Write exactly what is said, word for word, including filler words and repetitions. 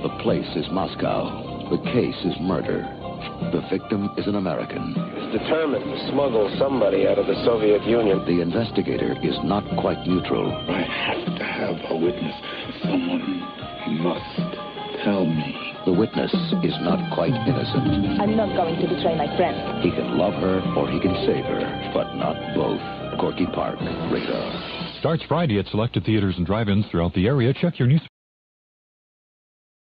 The place is Moscow. The case is murder. The victim is an American. He's determined to smuggle somebody out of the Soviet Union. The investigator is not quite neutral. I have to have a witness. Someone must tell me. The witness is not quite innocent. I'm not going to betray my friend. He can love her or he can save her, but not both. Gorky Park, radar. Starts Friday at selected theaters and drive-ins throughout the area. Check your news.